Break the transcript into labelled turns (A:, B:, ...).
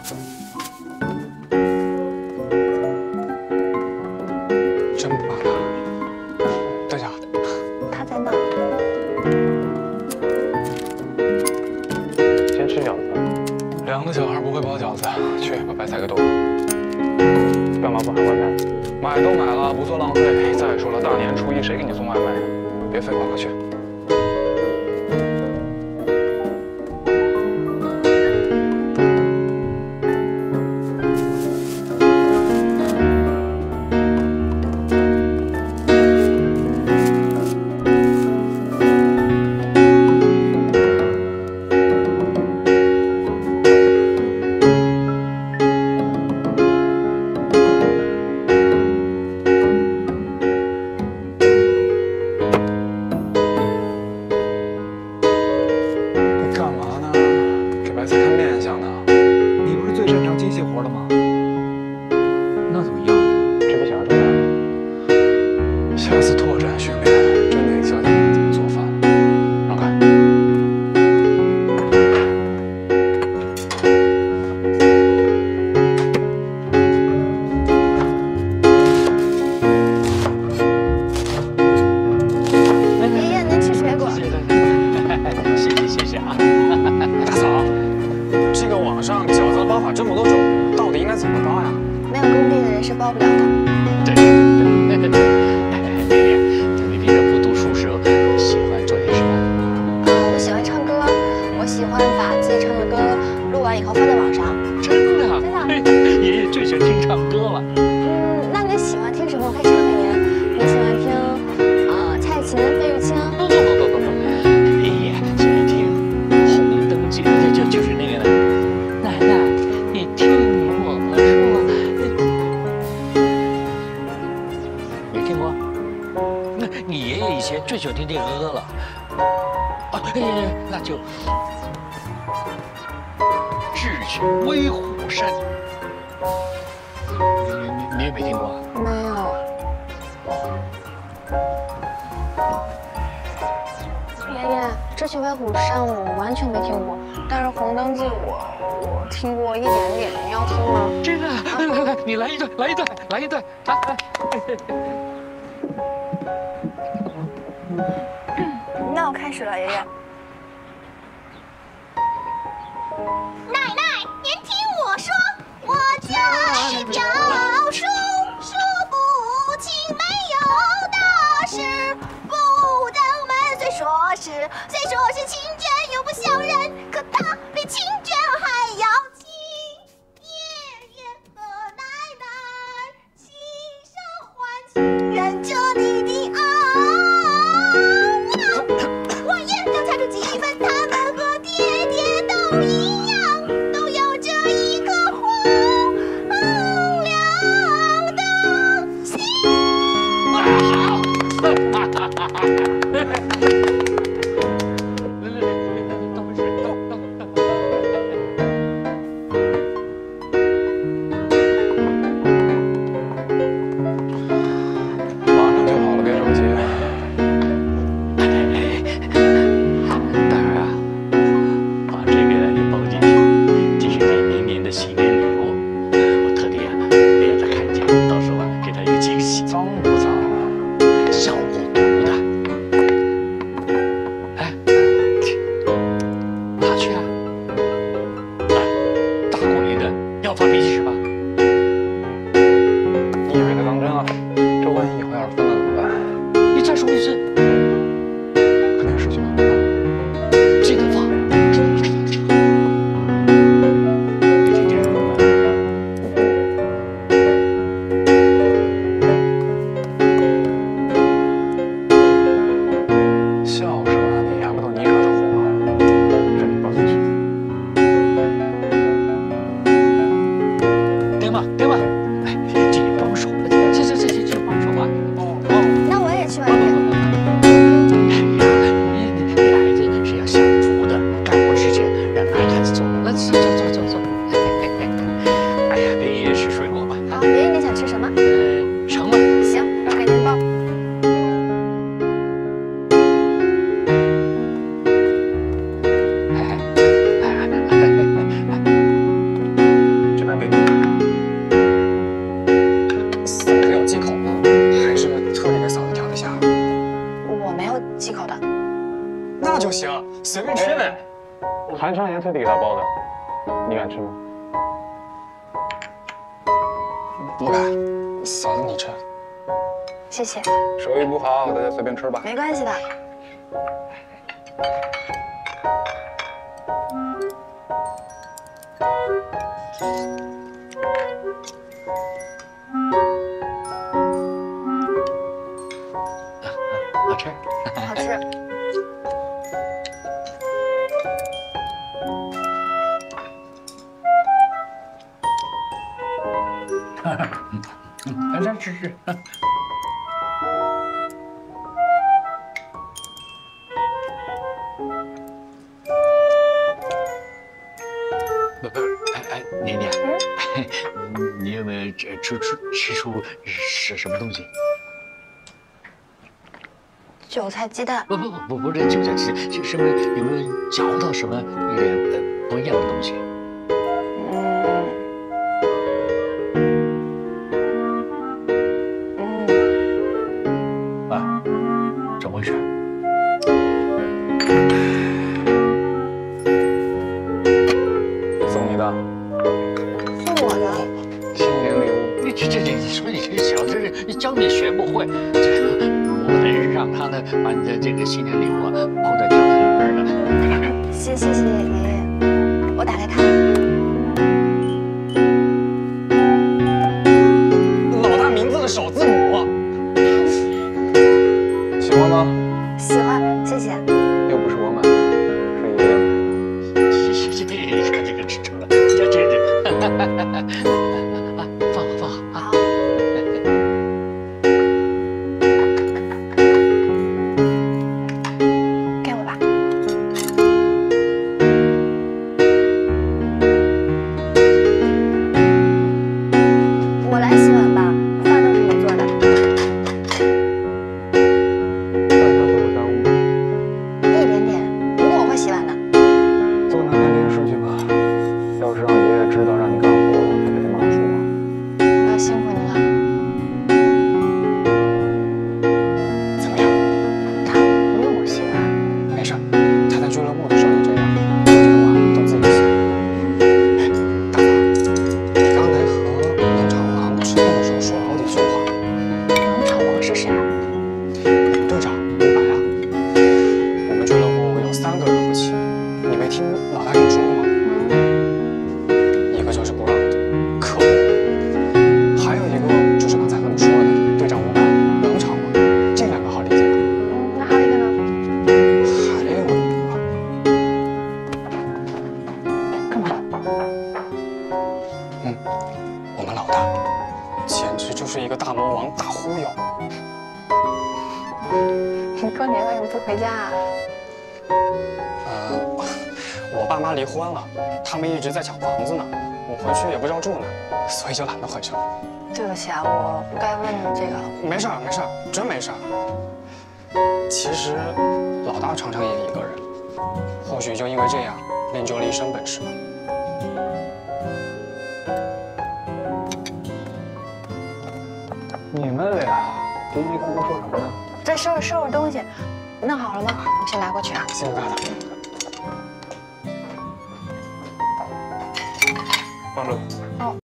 A: 真不怕他？对下，
B: 他在那。
C: 先吃饺子。
A: 2个小孩不会包饺子，去把白菜给剁了。
C: 干嘛不喊外卖？
A: 买都买了，不做浪费。再说了，大年初一谁给你送外卖？别废话，快去。 下次拓展训练，真得教教你怎么做饭了。让开。
B: 爷爷，您吃水果。
D: 谢谢谢谢啊。
A: 大嫂，这个网上饺子的包法这么多种，到底应该怎么包呀？
B: 没有功力的人是包不了的。
D: 对对对对对。 你平时不读书时候喜欢做点什么？
B: 我喜欢唱歌，我喜欢把自己唱的歌录完以后放在网上。
D: 真的？
B: 真的。
D: 爷爷最喜欢听唱歌了。
B: 那你喜欢听什么？我可以唱给您。你喜欢听蔡琴、费玉清？
D: 不，爷爷喜欢听《红灯记》，就是那个奶奶，你听我说。没听过？你爷爷以前最喜欢听这个歌了。啊，那就《智取威虎山》。你也没听过？
B: 没有。爷爷，《智取威虎山》我完全没听过，但是《红灯记》我听过一点点。你要听吗？
D: 真的？来，你来一段，来一段，来一段，来。
B: 那我开始了，爷爷。
E: 奶奶，您听我说，我就是赵叔，数不清没有大事，不登门虽说是亲眷，又不像人，可他比亲眷还要亲。爷爷和奶奶亲手唤起远着你的爱。 我也能猜出几分，他们和爹爹都一样，都有着一颗荒凉的心。
D: 倒杯水，倒。
A: 马上就好了，别着急。
D: 新年礼物，我特地没让他看见，到时候给他一个惊喜。
A: 脏不脏啊？
D: 消过毒的。哎，哪去啊？哎，大过年的要发脾气是吧？
A: 你以为他当真啊？这万一以后要是分了怎么办？
D: 你再说一次。
A: 肯定失去了。
D: 记得放。
C: 我特地给他包的，你敢吃吗？
A: 不敢，嫂子你吃。
B: 谢谢。
C: 手艺不好，大家随便吃吧。
B: 没关系的。
D: 好吃。
B: 好吃。
D: 来吃吃。不，哎，年年，你有没有吃出什么东西？
B: 韭菜鸡蛋。
D: 不是韭菜鸡蛋，是不是有没有嚼到什么不一样的东西？啊，怎么回事？
C: 送你的
B: 送我的。
C: 新年礼物。
D: 你说你这小子，你教你学不会，我得让他呢把你的这个新年礼物啊包在饺子里边的。
B: 谢爷爷，我打开看。
A: 老大名字的首字母。
C: 喜欢吗？
B: 喜欢，谢谢。
C: 又不是我买的，是爷爷买的。
D: 你看这个吃成了，这啊，放好啊。
B: 给我吧。我来洗碗吧，饭都是你做的。
C: 饭上会不耽误？
B: 一点点，不过我会洗碗的。
C: 做那干净事去吧。要是让爷爷知道让你干活，他就得骂叔啊。
B: 那辛苦你了。怎么样？他不用我洗碗。
A: 没事，他在俱乐部的时候也这样，好几个碗都自己洗。大嫂，你刚才和冷场王吃饭的时候说了好几句话。
B: 冷场王是谁啊？
A: 队长伍佰啊，我们俱乐部有3个惹不起，你没听老大跟你说过吗？一个就是不让的可恶，还有一个就是刚才和你说的队长伍佰、冷场王，这2个好理解吧？
B: 那还有一个呢？
A: 还有一个，
B: 干嘛？
A: 我们老大简直就是一个大魔王、大忽悠。
B: 你过年为什么不回家啊？
A: 我爸妈离婚了，他们一直在抢房子呢，我回去也不知道住哪，所以就懒得回去了。
B: 对不起啊，我不该问这个。
A: 没事儿，没事儿，真没事儿。其实老大常常也一个人，或许就因为这样练就了一身本事吧。
C: 你们俩嘀嘀咕咕说什么呢？
B: 再收拾东西，弄好了吗？我先拿过去啊。
A: 谢谢大大。
C: 放这。
B: 哦。